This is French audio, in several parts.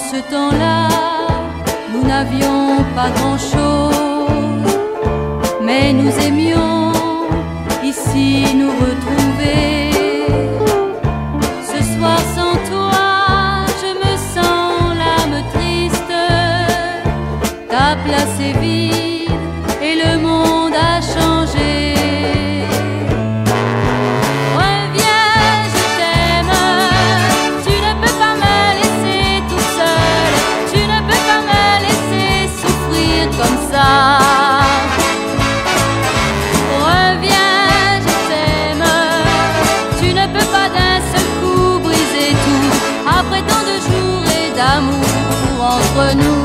ce temps-là, nous n'avions pas grand-chose, mais nous aimions ici nous retrouver. Ce soir sans toi, je me sens l'âme triste. Ta place est vide et le monde a changé. Reviens, je t'aime. Tu ne peux pas d'un seul coup briser tout, après tant de jours et d'amour entre nous.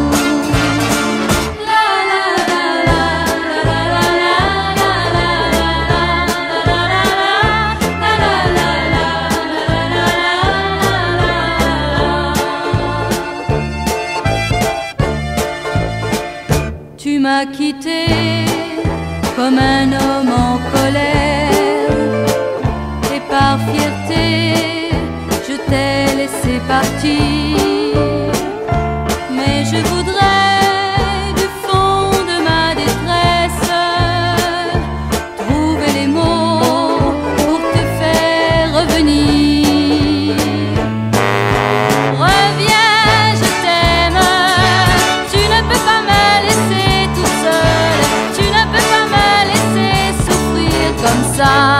Tu m'as quitté comme un homme en colère, et par fierté, je t'ai laissé partir. Mais je voudrais du fond de ma détresse trouver les mots pour te faire revenir. Reviens, je t'aime. Tu ne peux pas me laisser tout seul. Tu ne peux pas me laisser souffrir comme ça.